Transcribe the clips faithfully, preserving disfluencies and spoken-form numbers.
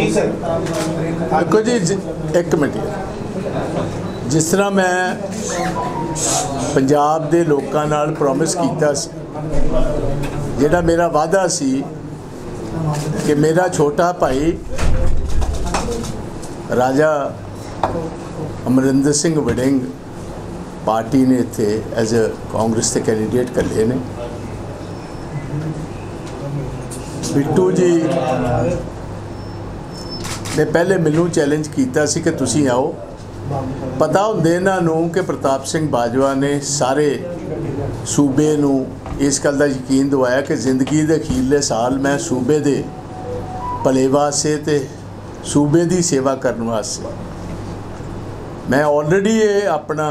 जी sir देखो जी एक minute जिस तरह मैं पंजाब दे लोकां नाल प्रॉमिस कीता सी, जिहड़ा मेरा वादा सी कि मेरा छोटा भाई राजा अमरिंदर सिंह वड़िंग पार्टी ने इत्थे एज ए कांग्रेस के कैंडीडेट कल्ले ने। बिट्टू जी ने पहले मैनू चैलेंज किया सी कि तुसी आओ, पता होंदे इन्हां नूं कि प्रताप सिंह बाजवा ने सारे सूबे नूं इस गल दा यकीन दवाया कि जिंदगी दे अखीरले साल मैं सूबे दे भले वास्ते ते सूबे दी सेवा करन वास्ते मैं ऑलरेडी ये अपना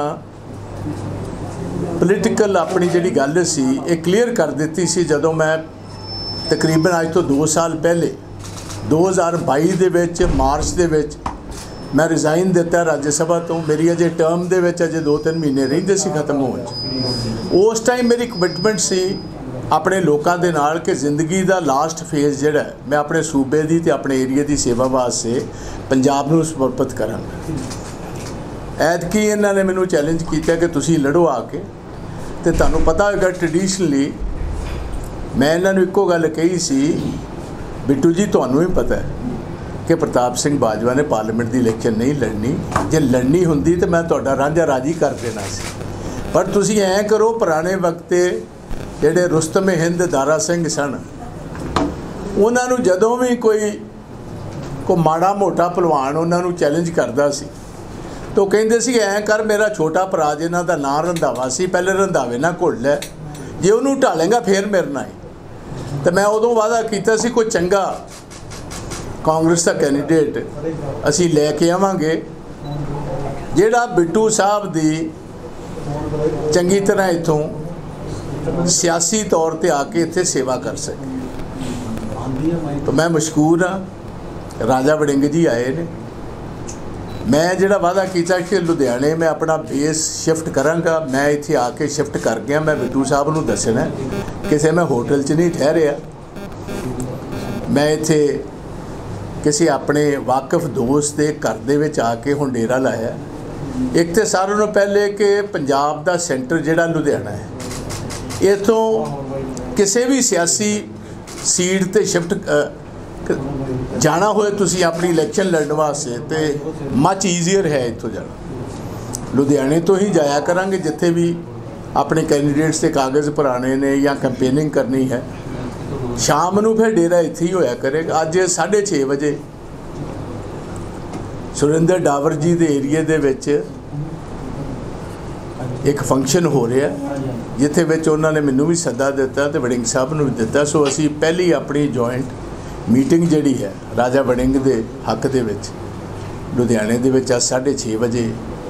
पोलीटिकल अपनी जिहड़ी गल सी ये क्लीयर कर दित्ती सी जदों मैं तकरीबन अज तो दो साल पहले दो हज़ार बाई दे विच मार्च दे विच मैं रिज़ाइन दिता राज्य सभा तो। मेरी अजे टर्म दे विच अजे दो तीन महीने रहिंदे सी खत्म होण। उस टाइम मेरी कमिटमेंट सी अपने लोगों के नाल कि जिंदगी का लास्ट फेज जिहड़ा मैं अपने सूबे की ते अपने एरिए की सेवा वास्ते पंजाब नूं समर्पित करांगा। ऐतकी इन्हां ने मैनूं चैलेंज किया कि तुसीं लड़ो आके, तो तुहानूं पता होगा ट्रडिशनली मैं इन्हां नूं इक्को गल कही सी, बिट्टू जी तुहानूं भी पता है कि प्रताप सिंह बाजवा ने पार्लीमेंट की इलैक्शन नहीं लड़नी, जे लड़नी हुंदी तो मैं तुहाडा रांझा राजी कर देना सी। पर तुसीं ऐ करो, पुराने वक्त जिहड़े रुस्तम हिंद दारा सिंह सन उन्हां नूं जदों भी कोई को माड़ा मोटा भलवान उन्हां नूं चैलेंज करदा सी तो कहिंदे सी ऐ कर, मेरा छोटा भरा जिन्हां दा नां रंधावा सी, पहले रंधावे ना घुल लै, जे उन्हूं ढालेंगा फिर मेरे नाल। तो मैं उदों वादा कीता सी कोई चंगा कांग्रेस का कैंडीडेट असी लैके आवांगे जिहड़ा बिट्टू साहब दी चंगी तरह इत्थों सियासी तौर पर आके इत्थे सेवा कर सके। तो मैं मशकूर हाँ, राजा वड़िंग जी आए ने। मैं जिहड़ा वादा कीता कि लुधियाने मैं अपना बेस शिफ्ट करांगा, मैं इत्थे आके शिफ्ट कर गया। मैं बिट्टू साहब नूं दसना किसी मैं होटल च नहीं ठहरिया, मैं इत्थे किसी अपने वाकफ दोस्त के घर दे विच आके हुण डेरा लाया। एक तो सारों नालों पहले कि पंजाब दा सेंटर जिहड़ा लुधियाना है, इत्थों किसी भी सियासी सीट ते शिफ्ट जाना होए तुसी अपनी इलैक्शन लड़न वास्ते तो मच ईजीयर है इत्थों जाना। लुधियाने तो ही जाया करांगे जिथे भी अपने कैंडीडेट्स के कागज़ भराने ने या कैंपेनिंग करनी है। शाम नूं फिर डेरा इत्थे ही होया करेगा। अज साढ़े छे बजे सुरिंदर डावर जी के एरिए दे विच एक फंक्शन हो रहा जिथे विच उन्होंने मैनू भी सदा दिता तो वड़िंग साहब नूं भी दिता। सो असी पहली अपनी जॉइंट मीटिंग जिहड़ी है राजा वड़िंग दे हक दे विच लुधियाने दे विच अज साढ़े छे बजे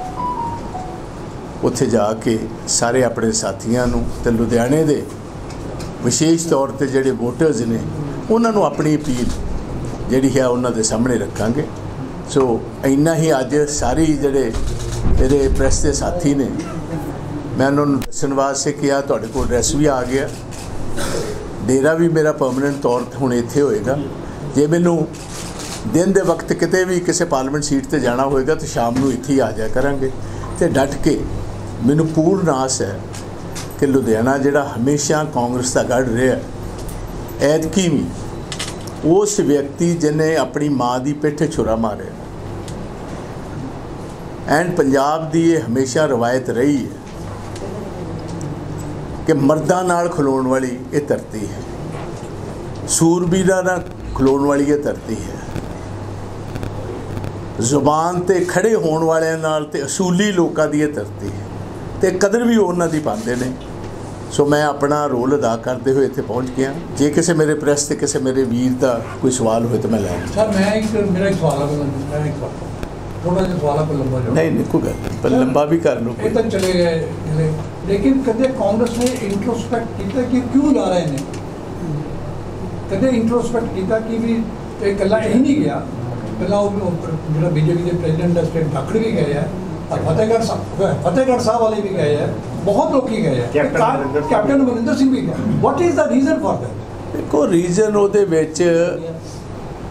उत्थे जाके सारे अपने साथियों नूं ते लुधियाने दे विशेष तौर पर जिहड़े वोटर्स ने उन्हां नूं अपनी अपील जिहड़ी है उन्हां दे सामने रखांगे। सो इन्ना ही अज सारी जिहड़े मेरे प्रैस के साथी ने मैं उन्होंने दस्सण वास्ते किया, तुहाडे कोल एड्रैस भी आ गया, डेरा भी मेरा परमानेंट तौर पर हुण इत्थे होएगा। जे मैनू दिन दे वक्त किते भी किसी पार्लीमेंट सीट ते जाना होएगा तो शाम नूं इत्थे ही आ जाया करांगे। तो डट के मैनू पूर्ण आस है कि लुधियाना जिहड़ा हमेशा कांग्रेस का गढ़ रहा, ऐतकी भी उस व्यक्ति जिन्हें अपनी माँ की पिठ छुरा मारे एंड पंजाब की ये हमेशा रवायत रही है कि मर्दां नाल खलोण वाली ये धरती है, सूरबीरां नाल खलोण वाली ये धरती है, जुबान ते खड़े होने वाले नाल ते असूली लोगों की ये धरती है, तो कदर भी उन्हां दी पांदे ने। सो मैं अपना रोल अदा करते हुए इत्थे पहुँच गया। जे किसी मेरे प्रैस से किसी मेरे वीर का कोई सवाल हो तो मैं लै सर मैं एक मेरा एक सवाल है, थोड़ा सा सवाल है लंबा नहीं नहीं कोई गल पर लंबा भी कर लो तक चले गए। लेकिन कदे कांग्रेस ने इंट्रोस्पेक्ट किया कि क्यों ला रहे हैं, कदे इंट्रोस्पेक्ट किया कि भी कला यही नहीं गया, पहला जो बीजेपी के प्रेजिडेंट है स्टेट धाकड़ भी गए हैं और फतेहगढ़ साहब फतेहगढ़ साहब वाले भी गए हैं, बहुत लोग ही गए हैं, कैप्टन अमरिंदर सिंह भी गए। What is the reason for that? देखो रीजन ਉਹਦੇ ਵਿੱਚ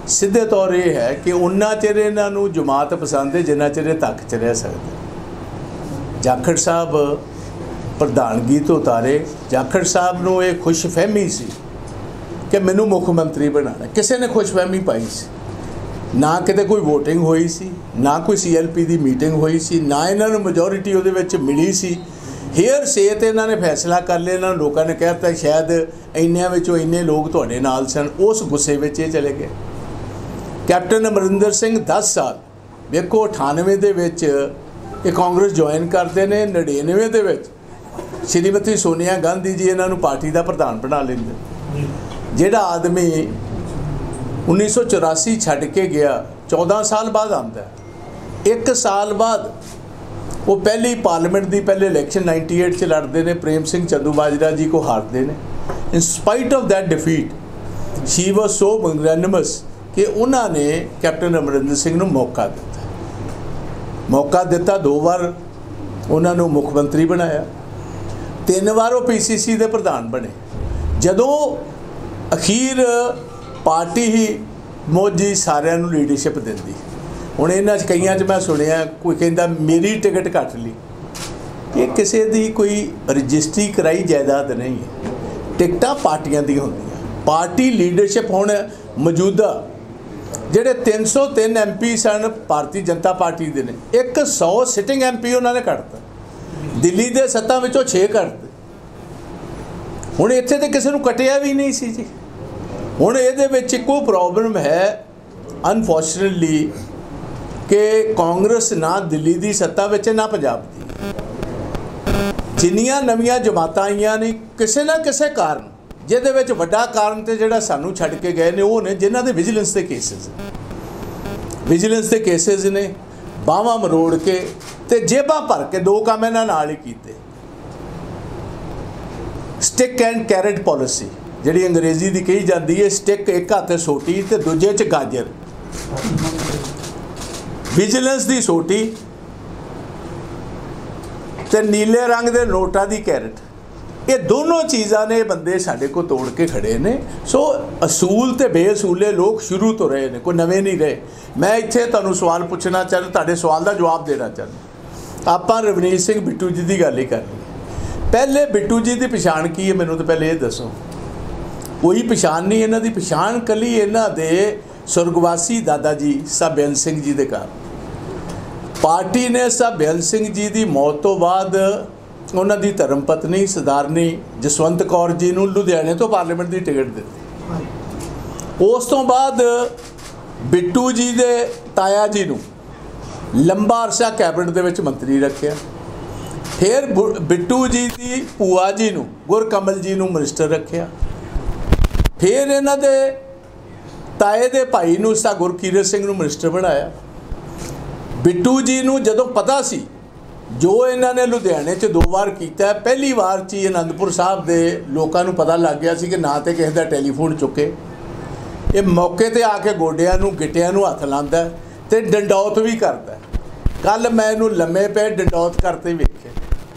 ਸਿੱਧੇ ਤੌਰ ਇਹ ਹੈ ਕਿ ਉਨਾ ਚਿਰ ਇਹਨਾਂ ਨੂੰ ਜਮਾਤ ਪਸੰਦ ਹੈ ਜਿੰਨਾ ਚਿਰ ਇਹ ਤੱਕ 'ਚ ਰਹਿ ਸਕਦੇ। ਜਾਖੜ ਸਾਹਿਬ ਪ੍ਰਧਾਨਗੀ ਤੋਂ ਉਤਾਰੇ। ਜਾਖੜ ਸਾਹਿਬ ਨੂੰ ਇਹ ਖੁਸ਼ਫਹਿਮੀ ਸੀ ਕਿ ਮੈਨੂੰ ਮੁੱਖ ਮੰਤਰੀ ਬਣਾਉਣਾ। ਕਿਸੇ ਨੇ ਖੁਸ਼ਫਹਿਮੀ ਪਾਈ ਸੀ? ਨਾ ਕਿਤੇ ਕੋਈ ਵੋਟਿੰਗ ਹੋਈ ਸੀ, ਨਾ ਕੋਈ ਸੀ ਐਲ ਪੀ ਦੀ ਮੀਟਿੰਗ ਹੋਈ ਸੀ, ਨਾ ਇਹਨਾਂ ਨੂੰ ਮੈਜੋਰਿਟੀ ਉਹਦੇ ਵਿੱਚ ਮਿਲੀ ਸੀ। ਹੇਅਰ ਸੇ ਤੇ ਇਹਨਾਂ ਨੇ ਫੈਸਲਾ ਕਰ ਲਿਆ। ਇਹਨਾਂ ਨੂੰ ਲੋਕਾਂ ਨੇ ਕਹਿ ਦਿੱਤਾ ਸ਼ਾਇਦ ਇੰਨਿਆਂ ਵਿੱਚੋਂ ਇੰਨੇ ਲੋਕ ਤੁਹਾਡੇ ਨਾਲ ਸਨ। ਉਸ ਗੁੱਸੇ ਵਿੱਚ ਇਹ ਚਲੇ ਗਏ। ਕੈਪਟਨ ਅਮਰਿੰਦਰ ਸਿੰਘ ਦਸ ਸਾਲ ਵੇਖੋ, ਅਠਾਨਵੇਂ ਦੇ ਵਿੱਚ ਇਹ ਕਾਂਗਰਸ ਜੁਆਇਨ ਕਰਦੇ ਨੇ, ਨੜਿਨਵੇਂ ਦੇ ਵਿੱਚ ਸ਼੍ਰੀਮਤੀ ਸੋਨੀਆ ਗਾਂਧੀ ਜੀ ਇਹਨਾਂ ਨੂੰ ਪਾਰਟੀ ਦਾ ਪ੍ਰਧਾਨ ਬਣਾ ਲੈਂਦੇ। ਜਿਹੜਾ ਆਦਮੀ ਉੱਨੀ ਸੌ ਚੁਰਾਸੀ ਛੱਡ ਕੇ ਗਿਆ, ਚੌਦਾਂ ਸਾਲ ਬਾਅਦ ਆਉਂਦਾ। ਇੱਕ ਸਾਲ ਬਾਅਦ ਉਹ ਪਹਿਲੀ ਪਾਰਲੀਮੈਂਟ ਦੀ ਪਹਿਲੇ ਇਲੈਕਸ਼ਨ ਨਾइंटी एट 'ਚ ਲੜਦੇ ਨੇ, ਪ੍ਰੇਮ ਸਿੰਘ ਚੰਦੂਮਾਜਰਾ ਜੀ ਕੋ ਹਾਰਦੇ ਨੇ। In spite of that defeat she was so magnanimous ਕਿ ਉਹਨਾਂ ਨੇ ਕੈਪਟਨ ਅਮਰਿੰਦਰ ਸਿੰਘ ਨੂੰ ਮੌਕਾ ਦਿੱਤਾ ਮੌਕਾ ਦਿੱਤਾ ਦੋ ਵਾਰ ਉਹਨਾਂ ਨੂੰ ਮੁੱਖ ਮੰਤਰੀ ਬਣਾਇਆ, ਤਿੰਨ ਵਾਰ ਉਹ ਪੀ ਸੀ ਸੀ ਦੇ ਪ੍ਰਧਾਨ ਬਣੇ। ਜਦੋਂ ਅਖੀਰ ਪਾਰਟੀ ਹੀ ਮੋਦੀ ਸਾਰਿਆਂ ਨੂੰ ਲੀਡਰਸ਼ਿਪ ਦਿੰਦੀ। ਹੁਣ ਇਹਨਾਂ 'ਚ ਕਈਆਂ 'ਚ ਮੈਂ ਸੁਣਿਆ ਕੋਈ ਕਹਿੰਦਾ ਮੇਰੀ ਟਿਕਟ ਕੱਟ ਲਈ। ਇਹ ਕਿਸੇ ਦੀ ਕੋਈ ਰਜਿਸਟਰੀ ਕਰਾਈ ਜਾਇਦਾਦ ਨਹੀਂ ਹੈ। ਟਿਕਟਾਂ ਪਾਰਟੀਆਂ ਦੀਆਂ ਹੁੰਦੀਆਂ। ਪਾਰਟੀ ਲੀਡਰਸ਼ਿਪ ਹੁਣ ਮੌਜੂਦਾ ਜਿਹੜੇ ਤਿੰਨ ਸੌ ਤਿੰਨ ਐਮ ਪੀ ਸਨ ਭਾਰਤੀ ਜਨਤਾ ਪਾਰਟੀ ਦੇ ਨੇ, ਇੱਕ ਸੌ ਸਿਟਿੰਗ ਐਮ ਪੀ ਉਹਨਾਂ ਨੇ ਕੱਢਤਾ। ਦਿੱਲੀ ਦੇ ਸੱਤਾਂ ਵਿੱਚੋਂ ਛੇ ਕੱਢਦੇ। ਹੁਣ ਇੱਥੇ ਤਾਂ ਕਿਸੇ ਨੂੰ ਕੱਟਿਆ ਵੀ ਨਹੀਂ ਸੀ ਜੀ। ਹੁਣ ਇਹਦੇ ਵਿੱਚ ਇੱਕੋ ਪ੍ਰੋਬਲਮ ਹੈ ਅਨਫੋਰਚੂਨੇਟਲੀ ਕਿ ਕਾਂਗਰਸ ਨਾ ਦਿੱਲੀ ਦੀ ਸੱਤਾ ਵਿੱਚ ਨਾ ਪੰਜਾਬ ਦੀ। ਜਿੰਨੀਆਂ ਨਵੀਆਂ ਜਮਾਤਾਂ ਆਈਆਂ ਨੇ ਕਿਸੇ ਨਾ ਕਿਸੇ ਕਾਰਨ, ਜਿਹਦੇ ਵਿੱਚ ਵੱਡਾ ਕਾਰਨ ਤੇ ਜਿਹੜਾ ਸਾਨੂੰ ਛੱਡ ਕੇ ਗਏ ਨੇ ਉਹ ਨੇ ਜਿਨ੍ਹਾਂ ਦੇ ਵਿਜੀਲੈਂਸ ਦੇ ਕੇਸਿਸ ਵਿਜੀਲੈਂਸ ਦੇ ਕੇਸਿਸ ਨੇ ਬਾਹਾਂ ਮਰੋੜ ਕੇ ਤੇ ਜੇਬਾਂ ਭਰ ਕੇ ਦੋ ਕੰਮ ਇਹਨਾਂ ਨਾਲ ਹੀ ਕੀਤੇ। ਸਟਿਕ ਐਂਡ ਕੈਰਟ ਪਾਲਿਸੀ ਜਿਹੜੀ ਅੰਗਰੇਜ਼ੀ ਦੀ ਕਹੀ ਜਾਂਦੀ ਹੈ, ਸਟਿਕ ਇੱਕ ਹੱਥ ਸੋਟੀ ਤੇ ਦੂਜੇ 'ਚ ਗਾਜਰ। ਵਿਜੀਲੈਂਸ ਦੀ ਸੋਟੀ ਤੇ ਨੀਲੇ ਰੰਗ ਦੇ ਨੋਟਾਂ ਦੀ ਕੈਰਟ, ਇਹ ਦੋਨੋਂ ਚੀਜ਼ਾਂ ਨੇ ਬੰਦੇ ਸਾਡੇ ਕੋਲ ਤੋੜ ਕੇ ਖੜੇ ਨੇ। ਸੋ ਅਸੂਲ ਤੇ ਬੇਅਸੂਲੇ ਲੋਕ ਸ਼ੁਰੂ ਤੋਂ ਰਹੇ ਨੇ, ਕੋਈ ਨਵੇਂ ਨਹੀਂ ਰਹੇ। ਮੈਂ ਇੱਥੇ ਤੁਹਾਨੂੰ ਸਵਾਲ ਪੁੱਛਣਾ ਚਾਹੁੰਦਾ, ਤੁਹਾਡੇ ਸਵਾਲ ਦਾ ਜਵਾਬ ਦੇਣਾ ਚਾਹੁੰਦਾ। ਆਪਾਂ ਰਵਨੀਤ ਸਿੰਘ ਬਿੱਟੂ ਜੀ ਦੀ ਗੱਲ ਹੀ ਕਰ ਲਈ। ਪਹਿਲੇ ਬਿੱਟੂ ਜੀ ਦੀ ਪਛਾਣ ਕੀ ਹੈ ਮੈਨੂੰ ਤਾਂ ਪਹਿਲੇ ਇਹ ਦੱਸੋ। ਕੋਈ ਪਛਾਣ ਨਹੀਂ ਇਹਨਾਂ ਦੀ। ਪਛਾਣ ਕੱਲੀ ਇਹਨਾਂ ਦੇ ਸੁਰਗਵਾਸੀ ਦਾਦਾ ਜੀ ਸਾਹਿਬ ਬੇਅੰਤ ਸਿੰਘ ਜੀ ਦੇ ਘਰ। ਪਾਰਟੀ ਨੇ ਸਾਹਿਬ ਬੇਅੰਤ ਸਿੰਘ ਜੀ ਦੀ ਮੌਤ ਤੋਂ ਬਾਅਦ ਉਹਨਾਂ ਦੀ ਧਰਮ ਪਤਨੀ ਸਰਦਾਰਨੀ ਜਸਵੰਤ ਕੌਰ ਜੀ ਨੂੰ ਲੁਧਿਆਣੇ ਤੋਂ ਪਾਰਲੀਮੈਂਟ ਦੀ ਟਿਕਟ ਦਿੱਤੀ। ਉਸ ਤੋਂ ਬਾਅਦ ਬਿੱਟੂ ਜੀ ਦੇ ਤਾਇਆ ਜੀ ਨੂੰ ਲੰਬਾ ਅਰਸਾ ਕੈਬਨਿਟ ਦੇ ਵਿੱਚ ਮੰਤਰੀ ਰੱਖਿਆ। ਫਿਰ ਬਿੱਟੂ ਜੀ ਦੀ ਭੂਆ ਜੀ ਨੂੰ ਗੁਰਕਮਲ ਜੀ ਨੂੰ ਮਿਨਿਸਟਰ ਰੱਖਿਆ। ਫਿਰ ਇਹਨਾਂ ਦੇ ਤਾਏ ਦੇ ਭਾਈ ਨੂੰ ਸਾ ਗੁਰਕੀਰਤ ਸਿੰਘ ਨੂੰ ਮਿਨਿਸਟਰ ਬਣਾਇਆ। ਬਿੱਟੂ ਜੀ ਨੂੰ ਜਦੋਂ ਪਤਾ ਸੀ ਜੋ ਇਹਨਾਂ ਨੇ ਲੁਧਿਆਣੇ 'ਚ ਦੋ ਵਾਰ ਕੀਤਾ, ਪਹਿਲੀ ਵਾਰ 'ਚ ਹੀ ਅਨੰਦਪੁਰ ਸਾਹਿਬ ਦੇ ਲੋਕਾਂ ਨੂੰ ਪਤਾ ਲੱਗ ਗਿਆ ਸੀ ਕਿ ਨਾ ਤੇ ਕਿਸੇ ਦਾ ਟੈਲੀਫੋਨ ਚੁੱਕੇ, ਇਹ ਮੌਕੇ 'ਤੇ ਆ ਕੇ ਗੋਡਿਆਂ ਨੂੰ ਗਿੱਟਿਆਂ ਨੂੰ ਹੱਥ ਲਾਉਂਦਾ ਤੇ ਡੰਡੌਤ ਵੀ ਕਰਦਾ। ਕੱਲ ਮੈਂ ਇਹਨੂੰ ਲੰਮੇ ਪਏ ਡੰਡੌਤ ਕਰਤੇ ਵੇਖੇ।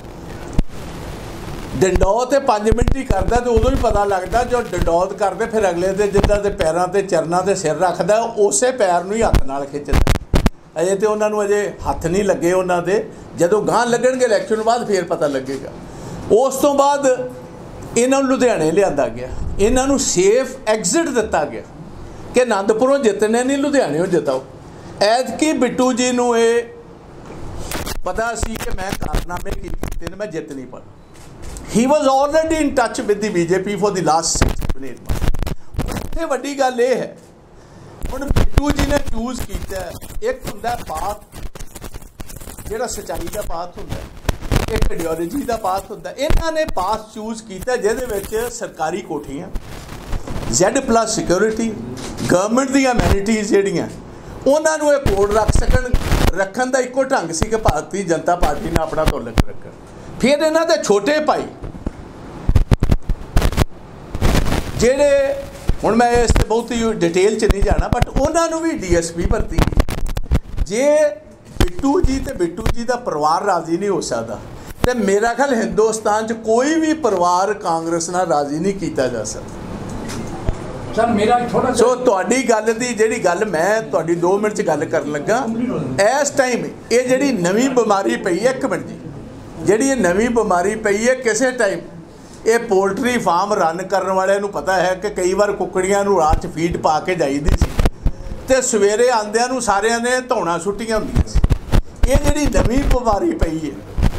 ਡੰਡੌਤ ਤੇ ਪੰਜ ਮਿੰਟ ਹੀ ਕਰਦਾ ਤੇ ਉਦੋਂ ਹੀ ਪਤਾ ਲੱਗਦਾ ਜੋ ਡੰਡੌਤ ਕਰਦੇ ਫਿਰ ਅਗਲੇ ਦੇ ਜਿੱਦਾਂ ਦੇ ਪੈਰਾਂ 'ਤੇ ਚਰਨਾਂ 'ਤੇ ਸਿਰ ਰੱਖਦਾ ਉਸੇ ਪੈਰ ਨੂੰ ਹੀ ਹੱਥ ਨਾਲ ਖਿੱਚਦਾ। ਅਜੇ ਤੇ ਉਹਨਾਂ ਨੂੰ ਅਜੇ ਹੱਥ ਨਹੀਂ ਲੱਗੇ ਉਹਨਾਂ ਦੇ, ਜਦੋਂ ਗਾਂਹ ਲੱਗਣਗੇ ਇਲੈਕਸ਼ਨ ਬਾਅਦ ਫਿਰ ਪਤਾ ਲੱਗੇਗਾ। ਉਸ ਤੋਂ ਬਾਅਦ ਇਹਨਾਂ ਨੂੰ ਲੁਧਿਆਣੇ ਲਿਆਂਦਾ ਗਿਆ, ਇਹਨਾਂ ਨੂੰ ਸੇਫ ਐਗਜ਼ਿਟ ਦਿੱਤਾ ਗਿਆ ਕਿ ਆਨੰਦਪੁਰੋਂ ਜਿੱਤਣੇ ਨਹੀਂ ਲੁਧਿਆਣਿਓਂ ਜਿਤਾਓ। ਐਤਕੀ ਬਿੱਟੂ ਜੀ ਨੂੰ ਇਹ ਪਤਾ ਸੀ ਕਿ ਮੈਂ ਕਾਰਨਾਮੇ ਕੀਤੇ ਨੇ, ਮੈਂ ਜਿੱਤ ਨਹੀਂ ਪਾਣਾ। He was already in touch with the BJP for the last six to eight month. ਉੱਥੇ ਵੱਡੀ ਗੱਲ ਇਹ ਹੈ ਹੁਣ ਬਿੱਟੂ ਜੀ ਨੇ ਚੂਜ਼ ਕੀਤਾ, ਇੱਕ ਹੁੰਦਾ ਪਾਥ ਜਿਹੜਾ ਸੱਚਾਈ ਦਾ ਪਾਥ ਹੁੰਦਾ, ਇੱਕ ਆਈਡੀਓਲੋਜੀ ਦਾ ਪਾਥ ਹੁੰਦਾ। ਇਹਨਾਂ ਨੇ ਪਾਥ ਚੂਜ਼ ਕੀਤਾ ਜਿਹਦੇ ਵਿੱਚ ਸਰਕਾਰੀ ਕੋਠੀਆਂ, ਜ਼ੈਡ ਪਲੱਸ ਸਿਕਿਉਰਿਟੀ, ਗਵਰਨਮੈਂਟ ਦੀਆਂ ਐਮੈਨਿਟੀਜ਼ ਜਿਹੜੀਆਂ ਉਹਨਾਂ ਨੂੰ ਇਹ ਕੋਡ ਰੱਖ ਸਕਣ, ਰੱਖਣ ਦਾ ਇੱਕੋ ਢੰਗ ਸੀ ਕਿ ਭਾਰਤੀ ਜਨਤਾ ਪਾਰਟੀ ਨੇ ਆਪਣਾ ਤੁਲਕ ਰੱਖਣ। ਫਿਰ ਇਹਨਾਂ ਦੇ ਛੋਟੇ ਭਾਈ ਜਿਹੜੇ ਹੁਣ ਮੈਂ ਇਸ ਤੇ ਬਹੁਤ ਹੀ ਡਿਟੇਲ 'ਚ ਨਹੀਂ ਜਾਣਾ, ਬਟ ਉਹਨਾਂ ਨੂੰ ਵੀ ਡੀ ਐਸ ਪੀ ਭਰਤੀ ਕੀਤੀ। ਜੇ ਬਿੱਟੂ ਜੀ ਤੇ ਬਿੱਟੂ ਜੀ ਦਾ ਪਰਿਵਾਰ ਰਾਜ਼ੀ ਨਹੀਂ ਹੋ ਸਕਦਾ ਤੇ ਮੇਰਾ ਖਿਆਲ ਹਿੰਦੁਸਤਾਨ 'ਚ ਕੋਈ ਵੀ ਪਰਿਵਾਰ ਕਾਂਗਰਸ ਨਾਲ ਰਾਜ਼ੀ ਨਹੀਂ ਕੀਤਾ ਜਾ ਸਕਦਾ। सर मेरा थोड़ा ਸੋ ਤੁਹਾਡੀ ਗੱਲ ਦੀ ਜਿਹੜੀ ਗੱਲ ਮੈਂ ਤੁਹਾਡੀ ਦੋ ਮਿੰਟ 'ਚ ਗੱਲ ਕਰਨ ਲੱਗਾ ਇਸ ਟਾਈਮ ਇਹ ਜਿਹੜੀ ਨਵੀਂ ਬਿਮਾਰੀ ਪਈ ਹੈ ਇੱਕ ਮਿੰਟ ਜੀ ਜਿਹੜੀ ਇਹ ਨਵੀਂ ਬਿਮਾਰੀ ਪਈ ਹੈ ਕਿਸੇ ਟਾਈਮ ਇਹ ਪੋਲਟਰੀ ਫਾਰਮ ਰਨ ਕਰਨ ਵਾਲਿਆਂ ਨੂੰ ਪਤਾ ਹੈ ਕਿ ਕਈ ਵਾਰ ਕੁੱਕੜੀਆਂ ਨੂੰ ਰਾਤ 'ਚ ਫੀਡ ਪਾ ਕੇ ਜਾਈਦੀ ਸੀ ਤੇ ਸਵੇਰੇ ਆਉਂਦਿਆਂ ਨੂੰ ਸਾਰਿਆਂ ਨੇ ਧੌਣਾ ਸੁੱਟੀਆਂ ਹੁੰਦੀਆਂ ਸੀ ਇਹ ਜਿਹੜੀ ਨਵੀਂ ਬਿਮਾਰੀ ਪਈ ਹੈ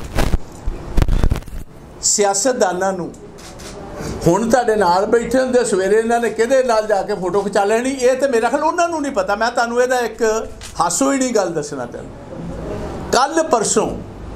ਸਿਆਸਤਦਾਨਾਂ ਨੂੰ ਹੁਣ ਤੁਹਾਡੇ ਨਾਲ ਬੈਠੇ ਹੁੰਦੇ ਸਵੇਰੇ ਇਹਨਾਂ ਨੇ ਕਿਹਦੇ ਨਾਲ ਜਾ ਕੇ ਫੋਟੋ ਖਿਚਾ ਲੈਣੀ ਇਹ ਤੇ ਮੇਰਾ ਖਿਆਲ ਉਹਨਾਂ ਨੂੰ ਨਹੀਂ ਪਤਾ ਮੈਂ ਤੁਹਾਨੂੰ ਇਹਦਾ ਇੱਕ ਹਾਸੋ ਹੀ ਨਹੀਂ ਗੱਲ ਦੱਸਣਾ ਚਾਹੁੰਦਾ ਕੱਲ ਪਰਸੋਂ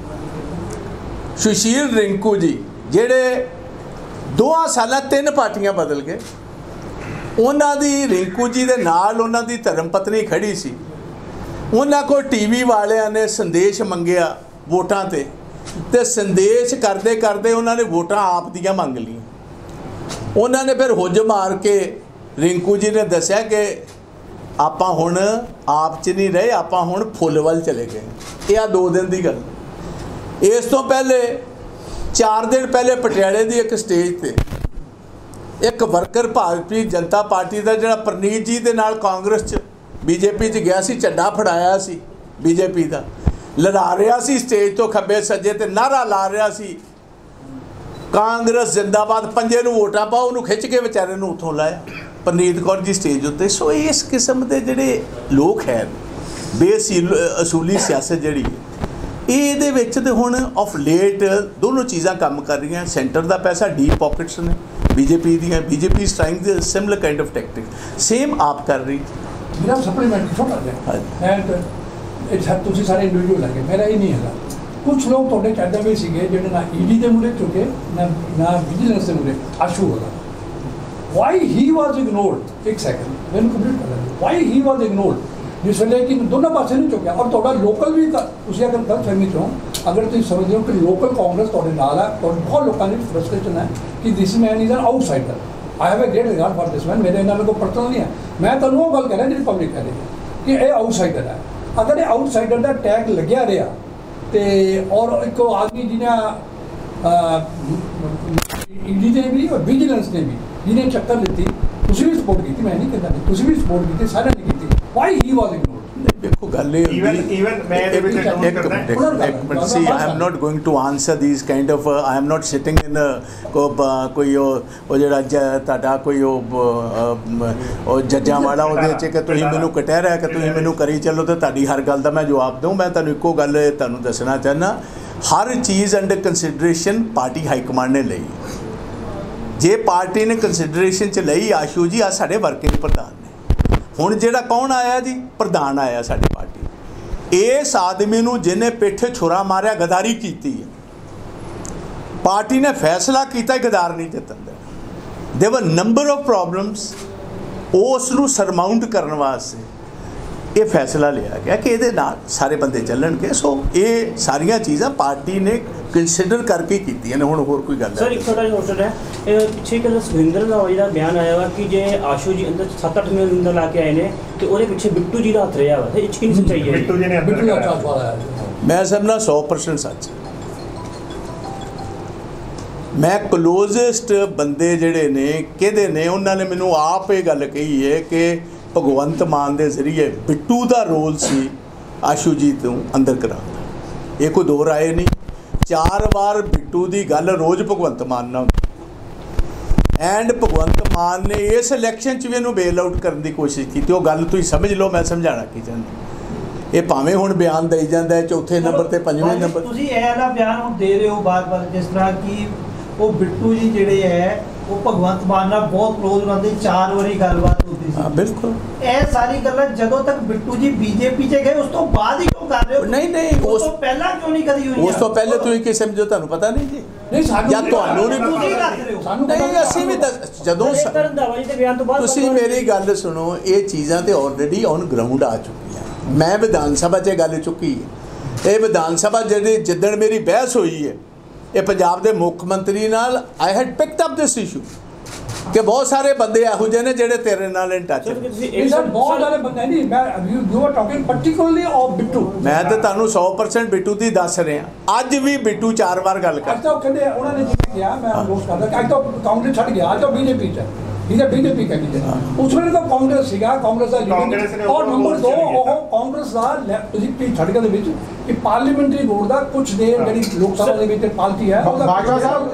ਸੁਸ਼ੀਲ ਰਿੰਕੂ ਜੀ ਜਿਹੜੇ ਦੋਆਂ ਸਾਲਾਂ ਤਿੰਨ ਪਾਰਟੀਆਂ ਬਦਲ ਗਏ ਉਹਨਾਂ ਦੀ ਰਿੰਕੂ ਜੀ ਦੇ ਨਾਲ ਉਹਨਾਂ ਦੀ ਧਰਮ ਪਤਨੀ ਖੜੀ ਸੀ ਉਹਨਾਂ ਕੋਲ ਟੀਵੀ ਵਾਲਿਆਂ ਨੇ ਸੰਦੇਸ਼ ਮੰਗਿਆ ਵੋਟਾਂ ਤੇ ਤੇ ਸੰਦੇਸ਼ ਕਰਦੇ ਕਰਦੇ ਉਹਨਾਂ ਨੇ ਵੋਟਾਂ ਆਪ ਦੀਆਂ ਮੰਗ ਲਈਆਂ ਉਹਨਾਂ ਨੇ ਫਿਰ ਹੁੱਜ ਮਾਰ ਕੇ ਰਿੰਕੂ ਜੀ ਨੇ ਦੱਸਿਆ ਕਿ ਆਪਾਂ ਹੁਣ ਆਪ 'ਚ ਨਹੀਂ ਰਹੇ ਆਪਾਂ ਹੁਣ ਫੁੱਲ ਵੱਲ ਚਲੇ ਗਏ ਇਹ ਆ ਦੋ ਦਿਨ ਦੀ ਗੱਲ ਇਸ ਤੋਂ ਪਹਿਲੇ ਚਾਰ ਦਿਨ ਪਹਿਲੇ ਪਟਿਆਲੇ ਦੀ ਇੱਕ ਸਟੇਜ ਤੇ ਇੱਕ ਵਰਕਰ ਭਾਰਤੀ ਜਨਤਾ ਪਾਰਟੀ ਦਾ ਜਿਹੜਾ ਪ੍ਰਨੀਤ ਜੀ ਦੇ ਨਾਲ ਕਾਂਗਰਸ 'ਚ ਬੀਜੇਪੀ 'ਚ ਗਿਆ ਸੀ ਝੰਡਾ ਫੜਾਇਆ ਸੀ ਬੀਜੇਪੀ ਦਾ ਲੜਾ ਰਿਹਾ ਸੀ ਸਟੇਜ ਤੋਂ ਖੱਬੇ ਸੱਜੇ ਤੇ ਨਾਰਾ ਲਾ ਰਿਹਾ ਸੀ ਕਾਂਗਰਸ ਜ਼ਿੰਦਾਬਾਦ ਪੰਜੇ ਨੂੰ ਵੋਟਾਂ ਪਾਓ ਉਹਨੂੰ ਖਿੱਚ ਕੇ ਵਿਚਾਰੇ ਨੂੰ ਉੱਥੋਂ ਲਾਇਆ ਪ੍ਰਨੀਤ ਕੌਰ ਜੀ ਸਟੇਜ ਉੱਤੇ ਸੋ ਇਸ ਕਿਸਮ ਦੇ ਜਿਹੜੇ ਲੋਕ ਹੈ ਬੇਸੀਲ ਅਸੂਲੀ ਸਿਆਸਤ ਜਿਹੜੀ ਇਹ ਇਹਦੇ ਵਿੱਚ ਤੇ ਹੁਣ ਆਫ ਲੇਟ ਦੋਨੋਂ ਚੀਜ਼ਾਂ ਕੰਮ ਕਰ ਰਹੀਆਂ ਸੈਂਟਰ ਦਾ ਪੈਸਾ ਡੀਪ ਪਾਕਟਸ ਨੇ ਬੀਜੇਪੀ ਦੀਆਂ BJP is trying the similar kind of tactic same ਆਪ ਕਰ ਰਹੀ ਮੇਰਾ ਸਪਲੀਮੈਂਟ ਛੋਟਾ ਜਿਹਾ ਐਂਡ ਇਟਸ ਤੁਸੀਂ ਸਾਰੇ ਇੰਡੀਵਿਜੂਅਲ ਹੈਗੇ ਮੇਰਾ ਇਹ ਨਹੀਂ ਹੈਗਾ ਕੁਝ ਲੋਕ ਤੁਹਾਡੇ ਕਹਿੰਦੇ ਵੀ ਸੀਗੇ ਜਿਹੜੇ ਨਾ ਈਡੀ ਦੇ ਮੂਹਰੇ ਝੁਕੇ ਨਾ ਨਾ ਵਿਜੀਲੈਂਸ ਦੇ ਮੂਹਰੇ ਆਸ਼ੂ ਹੋਗਾ ਵਾਈ ਹੀ ਵਾਜ਼ ਇਗਨੋਰਡ ਇੱਕ ਸੈਕਿੰਡ ਮੈਨੂੰ ਕੰਪਲੀਟ ਕਰ ਲੈਂਦੇ ਵਾਈ ਹੀ ਵਾਜ਼ ਇਗਨੋਰਡ ਜਿਸ ਵੇਲੇ ਕਿ ਦੋਨੋਂ ਪਾਸੇ ਨਹੀਂ ਝੁਕਿਆ ਔਰ ਤੁਹਾਡਾ ਲੋਕਲ ਵੀ ਤੁਸੀਂ ਅਗਰ ਗਲਤ ਫਹਿਮੀ ਚੋਂ ਅਗਰ ਤੁਸੀਂ ਸਮਝਦੇ ਹੋ ਕਿ ਲੋਕਲ ਕਾਂਗਰਸ ਤੁਹਾਡੇ ਨਾਲ ਹੈ ਔਰ ਬਹੁਤ ਲੋਕਾਂ ਦੀ ਫਰਸਟ੍ਰੇਸ਼ਨ ਹੈ ਕਿ this man is an outsider I have a great regard for this man ਮੇਰੇ ਇਹਨਾਂ ਨੂੰ ਕੋਈ ਪਰਸਨਲ ਨਹੀਂ ਹੈ ਮੈਂ ਤੁਹਾਨੂੰ ਉਹ ਗੱਲ ਕਰ ਰਿਹਾ ਜਿਹੜੀ ਪਬਲਿਕ ਕਹਿ ਰਹੀ ਹੈ ਕਿ ਇਹ ਆਊਟਸਾਈਡਰ ਹੈ ਅਗਰ ਇਹ ਆਊਟਸਾਈਡਰ ਦਾ ਟੈਗ ਲੱਗਿਆ ਰਿਹਾ ਤੇ ਔਰ ਇੱਕ ਆਦਮੀ ਜਿਹਨੇ ਈਡੀ ਨੇ ਵੀ ਔਰ ਵਿਜੀਲੈਂਸ ਨੇ ਵੀ ਜਿਹਨੇ ਚੱਕਰ ਲਿੱਤੀ ਤੁਸੀਂ ਵੀ ਸਪੋਰਟ ਕੀਤੀ ਮੈਂ ਨਹੀਂ ਕਹਿੰਦਾ ਤੁਸੀਂ ਵੀ ਸਪੋਰਟ ਕੀਤੀ ਸਾਰਿਆਂ ਨੇ ਕੀਤੀ ਵਾਈ ਹੀ ਵਾਜ਼ ਇਗਨੋਰਡ ਦੇਖੋ ਗੱਲ ਇਹ ਈਵਨ ਈਵਨ ਮੈਂ ਇਹਦੇ ਵਿੱਚ ਇੱਕ ਮਿੰਟ ਸੀ I am not going to answer these kind of I am not sitting in ਕੋਈ ਉਹ ਜਿਹੜਾ ਤੁਹਾਡਾ ਕੋਈ ਉਹ ਜੱਜਾਂ ਵਾਲਾ ਉਹਦੇ 'ਚ ਕਿ ਤੁਸੀਂ ਮੈਨੂੰ ਕਟਹਿ ਰਿਹਾ ਕਿ ਤੁਸੀਂ ਮੈਨੂੰ ਕਰੀ ਚੱਲੋ ਤੇ ਤੁਹਾਡੀ ਹਰ ਗੱਲ ਦਾ ਮੈਂ ਜਵਾਬ ਦਊਂ ਮੈਂ ਤੁਹਾਨੂੰ ਇੱਕੋ ਗੱਲ ਤੁਹਾਨੂੰ ਦੱਸਣਾ ਚਾਹੁੰਦਾ ਹਰ ਚੀਜ਼ under consideration party high command ਨੇ ਲਈ ਜੇ ਪਾਰਟੀ ਨੇ ਕੰਸੀਡਰੇਸ਼ਨ 'ਚ ਲਈ ਆਸ਼ੂ ਜੀ ਆ ਸਾਡੇ ਵਰਕਿੰਗ ਪ੍ਰਧਾਨ ਨੇ ਹੁਣ ਜਿਹੜਾ ਕੌਣ ਆਇਆ ਜੀ ਪ੍ਰਧਾਨ ਆਇਆ ਸਾਡੀ ਪਾਰਟੀ ਇਸ ਆਦਮੀ ਨੂੰ ਜਿਹਨੇ ਪਿੱਠੇ ਛੁਰਾ ਮਾਰਿਆ ਗਦਾਰੀ ਕੀਤੀ ਹੈ ਪਾਰਟੀ ਨੇ ਫੈਸਲਾ ਕੀਤਾ ਗਦਾਰ ਨਹੀਂ ਜਿੱਤਣ ਦੇਣਾ ਦੇਰ ਵਰ ਨੰਬਰ ਆਫ ਪ੍ਰੋਬਲਮਸ ਉਸ ਨੂੰ ਸਰਮਾਊਂਟ ਕਰਨ ਵਾਸਤੇ ਇਹ ਫੈਸਲਾ ਲਿਆ ਗਿਆ ਕਿ ਇਹਦੇ ਨਾਲ ਸਾਰੇ ਬੰਦੇ ਚੱਲਣਗੇ ਸੋ ਇਹ ਸਾਰੀਆਂ ਚੀਜ਼ਾਂ ਪਾਰਟੀ ਨੇ ਕੰਸੀਡਰ ਕਰਕੇ ਕੀਤੀਆਂ ਨੇ ਹੁਣ ਹੋਰ ਕੋਈ ਗੱਲ ਸਰ ਇੱਕ ਛੋਟਾ ਜਿਹਾ ਕੁਐਸਚਨ ਹੈ ਪਿੱਛੇ ਕਿ ਸੁਖਵਿੰਦਰ ਦਾ ਜਿਹੜਾ ਬਿਆਨ ਆਇਆ ਵਾ ਕਿ ਜੇ ਆਸ਼ੂ ਜੀ ਅੰਦਰ ਸੱਤ ਅੱਠ ਮਹੀਨੇ ਅੰਦਰ ਲਾ ਕੇ ਆਏ ਨੇ ਤੇ ਉਹਦੇ ਪਿੱਛੇ ਬਿੱਟੂ ਜੀ ਦਾ ਹੱਥ ਰਿਹਾ ਵਾ ਇਹ 'ਚ ਕਿੰਨੀ ਸੱਚਾਈ ਹੈ ਬਿੱਟੂ ਜੀ ਨੇ ਅੰਦਰ ਮੈਂ ਸਮਝਦਾ ਸੌ ਪਰਸੈਂਟ ਸੱਚ ਮੈਂ ਕਲੋਜ਼ੈਸਟ ਬੰਦੇ ਜਿਹੜੇ ਨੇ ਕਿਹਦੇ ਨੇ ਉਹਨਾਂ ਨੇ ਮੈਨੂੰ ਆਪ ਇਹ ਗੱਲ ਕਹੀ ਹੈ ਕਿ ਭਗਵੰਤ ਮਾਨ ਦੇ ਜ਼ਰੀਏ ਬਿੱਟੂ ਦਾ ਰੋਲ ਸੀ ਆਸ਼ੂ ਜੀ ਤੋਂ ਅੰਦਰ ਕਰਾਉਣ ਇਹ ਕੋਈ ਦੋ ਰਾਏ ਨਹੀਂ ਚਾਰ ਵਾਰ ਬਿੱਟੂ ਦੀ ਗੱਲ ਰੋਜ਼ ਭਗਵੰਤ ਮਾਨ ਨਾਲ ਐਂਡ ਭਗਵੰਤ ਮਾਨ ਨੇ ਇਸ ਇਲੈਕਸ਼ਨ 'ਚ ਵੀ ਇਹਨੂੰ ਬੇਲ ਆਊਟ ਕਰਨ ਦੀ ਕੋਸ਼ਿਸ਼ ਕੀਤੀ ਉਹ ਗੱਲ ਤੁਸੀਂ ਸਮਝ ਲਓ ਮੈਂ ਸਮਝਾਉਣਾ ਕੀ ਚਾਹੁੰਦਾ ਇਹ ਭਾਵੇਂ ਹੁਣ ਬਿਆਨ ਦੇਈ ਜਾਂਦਾ ਚੌਥੇ ਨੰਬਰ ਤੇ ਪੰਜਵੇਂ ਨੰਬਰ ਤੁਸੀਂ ਇਹ ਵਾਲਾ ਬਿਆਨ ਹੁਣ ਦੇ ਰਹੇ ਹੋ ਬਾਰ-ਬਾਰ ਜਿਸ ਤਰ੍ਹਾਂ ਕਿ ਉਹ ਬਿੱਟੂ ਜੀ ਜਿਹੜੇ ਹੈ ਉਹ ਭਗਵੰਤ ਮਾਨ ਨਾਲ ਬਹੁਤ ਕਲੋਜ਼ ਰਹਿੰਦੇ ਚਾਰ ਵਾਰੀ ਗੱਲਬਾਤ ਹੁੰਦੀ ਸੀ ਹਾਂ ਬਿਲਕੁਲ ਇਹ ਸਾਰੀ ਗੱਲਾਂ ਜਦੋਂ ਤੱਕ ਬਿੱਟੂ ਜੀ ਬੀਜੇਪੀ 'ਚ ਗਏ ਉਸ ਤੋਂ ਬਾਅਦ ਹੀ ਕਿਉਂ ਕਰ ਰਹੇ ਹੋ ਨਹੀਂ ਨਹੀਂ ਉਸ ਤੋਂ ਪਹਿਲਾਂ ਕਿਉਂ ਨਹੀਂ ਕਦੀ ਹੋਈ ਉਸ ਤੋਂ ਪਹਿਲੇ ਤੁਸੀਂ ਕੀ ਸਮਝੋ ਤੁਹਾਨੂੰ ਪਤਾ ਨਹੀਂ ਜੀ ਨਹੀਂ ਸਾਨੂੰ ਜਾਂ ਤੁਹਾਨੂੰ ਨਹੀਂ ਤੁਸੀਂ ਦੱਸ ਰਹੇ ਹੋ ਸਾਨੂੰ ਨਹੀਂ ਅਸੀਂ ਵੀ ਜਦੋਂ ਤੁਸੀਂ ਮੇਰੀ ਗੱਲ ਸੁਣੋ ਇਹ ਚੀਜ਼ਾਂ ਤੇ ਆਲਰੇਡੀ ਔਨ ਗਰਾਊਂਡ ਆ ਚੁੱਕੀਆਂ ਮੈਂ ਵਿਧਾਨ ਸਭਾ 'ਚ ਗੱਲ ਚੁੱਕੀ ਹੈ ਇਹ ਵਿਧਾਨ ਸਭਾ ਜਿਹੜੀ ਜਿੱਦਣ ਮੇਰੀ ਬਹਿਸ ਹੋਈ ਹੈ ਇਹ ਪੰਜਾਬ ਦੇ ਮੁੱਖ ਮੰਤਰੀ ਨਾਲ I had picked up this issue ਕਿ ਬਹੁਤ ਸਾਰੇ ਬੰਦੇ ਇਹੋ ਜਿਹੇ ਨੇ ਜਿਹੜੇ ਤੇਰੇ ਨਾਲ ਇਨ ਟੱਚ ਇਹ ਸਰ ਬਹੁਤ ਸਾਰੇ ਬੰਦੇ ਨਹੀਂ ਮੈਂ you are talking particularly of Bittu ਮੈਂ ਤਾਂ ਤੁਹਾਨੂੰ ਸੌ ਪਰਸੈਂਟ ਬਿੱਟੂ ਦੀ ਦੱਸ ਰਿਹਾ ਅੱਜ ਵੀ ਬਿੱਟੂ ਚਾਰ ਵਾਰ ਗੱਲ ਕਰ ਅੱਜ ਤਾਂ ਕਹਿੰਦੇ ਉਹਨਾਂ ਨੇ ਜਿਵੇਂ ਕਿਹਾ ਮੈਂ ਅਨੋਸ ਕਰਦਾ ਕਿ ਅੱਜ ਤਾਂ ਕਾਂਗਰਸ ਛੱਡ ਗਿਆ ਅੱਜ ਤਾਂ ਬੀਜੇਪੀ 'ਚ इज अ बीजेपी कैंडिडेट उस ਵੇਲੇ ਤਾਂ ਕਾਂਗਰਸ ਸੀਗਾ ਕਾਂਗਰਸ ਦਾ ਲੀਡਰ ਔਰ ਨੰਬਰ ਦੋ ਉਹ ਕਾਂਗਰਸ ਦਾ ਤੁਸੀਂ ਵੀ ਛੱਡ ਕੇ ਦੇ ਵਿੱਚ ਕਿ ਪਾਰਲੀਮੈਂਟਰੀ ਬੋਰਡ ਦਾ ਕੁਝ ਦੇਰ ਜਿਹੜੀ ਲੋਕ ਸਭਾ ਦੇ ਵਿੱਚ ਪਾਰਟੀ ਹੈ ਬਾਜਵਾ ਸਾਹਿਬ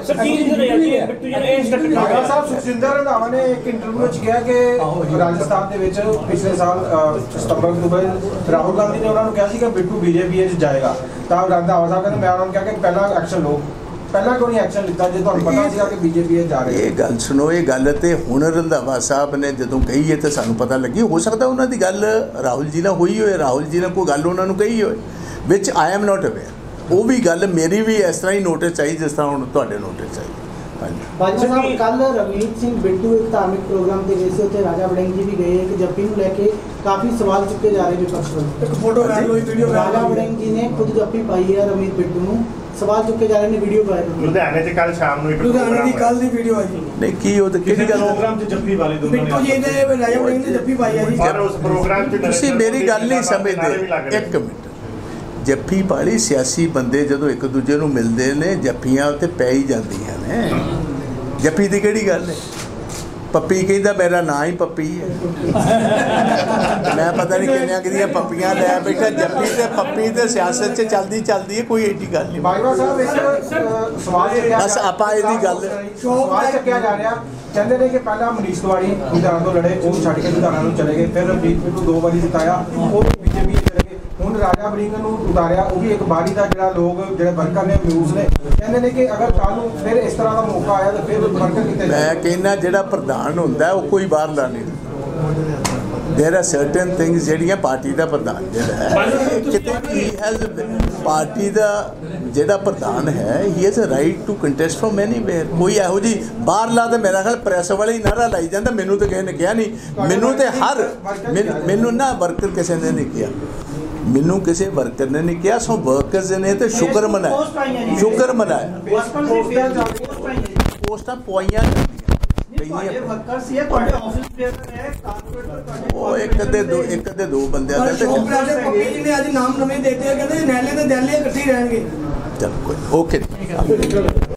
ਬਾਜਵਾ ਸਾਹਿਬ ਸੁਖਜਿੰਦਰ ਰੰਧਾਵਾ ਨੇ ਇੱਕ ਇੰਟਰਵਿਊ ਵਿੱਚ ਕਿਹਾ ਕਿ ਰਾਜਸਥਾਨ ਦੇ ਵਿੱਚ ਪਿਛਲੇ ਸਾਲ ਸਤੰਬਰ ਅਕਤੂਬਰ ਰਾਹੁਲ ਗਾਂਧੀ ਨੇ ਉਹਨਾਂ ਨੂੰ ਕਿਹਾ ਸੀ ਕਿ ਬਿੱਟੂ ਬੀਜੇਪੀ 'ਚ ਜਾਏਗਾ ਤਾਂ ਰੰਧਾਵਾ ਸਾਹਿਬ ਕਹਿੰਦੇ ਮੈਂ ਉਹਨਾਂ ਨੂੰ ਕਿਹਾ ਕਿ ਪਹਿਲਾਂ ਐਕਸ਼ਨ ਲਓ ਪਹਿਲਾਂ ਕੋਈ ਐਕਸ਼ਨ ਲਿੱਤਾ ਜੇ ਤੁਹਾਨੂੰ ਪਤਾ ਸੀਗਾ ਕਿ ਬੀਜੇਪੀ ਜਾ ਰਹੀ ਹੈ। ਇਹ ਗੱਲ ਸੁਣੋ ਇਹ ਗੱਲ ਤੇ ਹੁਣ ਰੰਧਾਵਾ ਸਾਹਿਬ ਨੇ ਜਦੋਂ ਕਹੀ ਹੈ ਤਾਂ ਸਾਨੂੰ ਪਤਾ ਲੱਗੀ ਹੋ ਸਕਦਾ ਉਹਨਾਂ ਦੀ ਗੱਲ ਰਾਹੁਲ ਜੀ ਨਾਲ ਹੋਈ ਹੋਏ ਰਾਹੁਲ ਜੀ ਨਾਲ ਕੋਈ ਗੱਲ ਉਹਨਾਂ ਨੂੰ ਕਹੀ ਹੋਏ ਵਿੱਚ ਆਈ ਐਮ ਨਾਟ ਅਵੇਅਰ ਉਹ ਵੀ ਗੱਲ ਮੇਰੀ ਵੀ ਇਸ ਤਰ੍ਹਾਂ ਹੀ ਨੋਟਿਸ ਆਈ ਜਿਸ ਤਰ੍ਹਾਂ ਹੁਣ ਤੁਹਾਡੇ ਨੋਟਿਸ ਆਈ। ਬਾਜਵਾ ਸਾਹਿਬ ਕੱਲ ਰਵਨੀਤ ਸਿੰਘ ਬਿੱਟੂ ਇੱਕ ਧਾਰਮਿਕ ਪ੍ਰੋਗਰਾਮ ਤੇ ਗਏ ਸੀ ਉੱਥੇ ਰਾਜਾ ਵੜਿੰਗ ਜੀ ਵੀ ਗਏ ਕਿ ਜੱਪੀ ਨੂੰ ਲੈ ਕੇ ਕਾਫੀ ਸਵਾਲ ਚੁੱਕੇ ਜਾ ਰਹੇ ਵਿਪਕਸ਼ ਵੱਲੋਂ ਇੱਕ ਫੋਟੋ ਵਾਇਰਲ ਹੋਈ ਵੀਡੀਓ ਰਾਜਾ ਵੜਿੰਗ ਜੀ ਨੇ ਖੁਦ ਜੱਪੀ ਪਾਈ ਹੈ ਰਵਨੀਤ ਬਿੱਟੂ ਨੂੰ ਸਵਾਲ ਚੁੱਕੇ ਜਾ ਰਹੇ ਨੇ ਵੀਡੀਓ ਵਾਇਰਲ ਹੋਈ ਲੁਧਿਆਣੇ 'ਚ ਕੱਲ ਸ਼ਾਮ ਨੂੰ ਇੱਕ ਲੁਧਿਆਣੇ ਦੀ ਕੱਲ ਦੀ ਵੀਡੀਓ ਆਈ ਨਹੀਂ ਕੀ ਉਹ ਤੇ ਕਿਹੜੀ ਗੱਲ ਪ੍ਰੋਗਰਾਮ 'ਚ ਜੱਫੀ ਵਾਲੇ ਦੋਨੋਂ ਬਿੱਟੂ ਜੀ ਨੇ ਰਾਜਾ ਵੜਿੰਗ ਨੇ ਜੱਫੀ ਪਾਈ ਹੈ ਜੀ ਪਰ ਉਸ ਪ੍ਰੋਗਰਾਮ 'ਚ ਤੁਸੀਂ ਮੇਰੀ ਗੱਲ ਨਹੀਂ ਸਮਝਦੇ ਇੱਕ ਮਿੰਟ ਜੱਫੀ ਪਾਲੀ ਸਿਆਸੀ ਬੰਦੇ ਜਦੋਂ ਇੱਕ ਦੂਜੇ ਨੂੰ ਮਿਲਦੇ ਨੇ ਜੱਫੀਆਂ ਉੱਤੇ ਪੈ ਹੀ ਜਾਂਦੀਆਂ ਨੇ ਜੱਫੀ ਦੀ ਕਿਹੜੀ ਗੱਲ ਹੈ ਪੱਪੀ ਕਹਿੰਦਾ ਮੇਰਾ ਨਾਂ ਹੀ ਪੱਪੀ ਹੈ ਮੈਂ ਪਤਾ ਨਹੀਂ ਕਿੰਨੀਆਂ ਕਿੰਨੀਆਂ ਪੱਪੀਆਂ ਲੈ ਬੈਠਾ ਜੱਫੀ ਤੇ ਪੱਪੀ ਤੇ ਸਿਆਸਤ 'ਚ ਚੱਲਦੀ ਚੱਲਦੀ ਹੈ ਕੋਈ ਏਡੀ ਗੱਲ ਨਹੀਂ ਬਾਜਵਾ ਸਾਹਿਬ ਇੱਕ ਸਵਾਲ ਚੱਕਿਆ ਬਸ ਆਪਾਂ ਇਹਦੀ ਗੱਲ ਸਵਾਲ ਚੱਕਿਆ ਜਾ ਰਿਹਾ ਕਹਿੰਦੇ ਨੇ ਕਿ ਪਹਿਲਾਂ ਮਨੀਸ਼ ਤਿਵਾੜੀ ਲੁਧਿਆਣਾ ਤੋਂ ਲੜੇ ਉਹ ਛੱਡ ਕੇ ਲੁਧਿਆਣਾ ਨੂੰ ਚਲੇ ਗਏ ਫਿਰ ਰਵਨੀਤ ਬਿੱਟੂ ਦੋ ਵਾਰੀ ਜਿਤਾਇਆ ਉਹ ਬੀਜੇਪੀ ਚਲੇ ਗਏ ਹੁਣ ਰਾਜਾ ਵੜਿੰਗ ਨੂੰ ਉਤਾਰਿਆ ਉਹ ਵੀ ਇੱਕ ਬਾਰੀ ਦਾ ਜਿਹੜਾ ਲੋਕ ਜਿਹੜੇ ਵਰਕਰ ਨੇ ਮਿਊਜ਼ ਨੇ ਕਹਿੰਦੇ ਨੇ ਕਿ ਅਗਰ ਕੱਲ ਨੂੰ ਫਿਰ ਇਸ ਤਰ੍ਹਾਂ ਦਾ ਮੌਕਾ ਆਇਆ ਤਾਂ ਫਿਰ ਵਰਕਰ ਕਿਤੇ ਮੈਂ ਕਹਿੰਦਾ ਜਿਹੜਾ ਪ੍ਰਧਾਨ ਹੁੰਦਾ ਉਹ ਕੋਈ ਬਾਹਰਲਾ ਨਹੀਂ ਦੇਰ ਆਰ ਸਰਟਨ ਥਿੰਗਸ ਜਿਹੜੀਆਂ ਪਾਰਟੀ ਦਾ ਪ੍ਰਧਾਨ ਜਿਹੜਾ ਹੈ ਕਿਤੇ ਹੀ ਹੈਜ਼ ਪਾਰਟੀ ਦਾ ਜਿਹੜਾ ਪ੍ਰਧਾਨ ਹੈ he has a right to contest from anywhere ਕੋਈ ਇਹੋ ਜੀ ਬਾਹਰਲਾ ਤਾਂ ਮੇਰਾ ਖਿਆਲ ਪ੍ਰੈਸ ਵਾਲੇ ਹੀ ਨਾਰਾ ਲਾਈ ਜਾਂਦਾ ਮੈਨੂੰ ਤਾਂ ਕਿਸੇ ਨੇ ਕਿਹਾ ਨਹੀਂ ਮੈਨੂੰ ਤੇ ਹਰ ਮੈਨੂੰ ਨਾ ਵਰਕਰ ਕਿਸੇ ਨੇ ਨਹੀਂ ਕਿਹਾ ਮੈਨੂੰ ਕਿਸੇ ਵਰਕਰ ਨੇ ਨਹੀਂ ਕਿਹਾ ਸੋ ਵਰਕਰਸ ਨੇ ਤੇ ਸ਼ੁਕਰ ਮਨਾਇਆ ਸ਼ੁਕਰ ਮਨਾਇਆ ਪੋਸਟਾਂ ਪਵਾਈਆਂ ਉਹ ਇੱਕ ਦੇ ਦੋ ਇੱਕ ਦੇ ਦੋ ਬੰਦਿਆਂ ਦਾ ਨੇ ਅੱਜ ਨਾਮ ਨਵੇਂ ਦੇਤੇ ਕਹਿੰਦੇ ਨੈਲੇ ਤੇ ਦੈਲੇ ਇਕੱਠੇ ਰਹਿਣਗੇ ਚਲ ਕੋਈ ਓਕੇ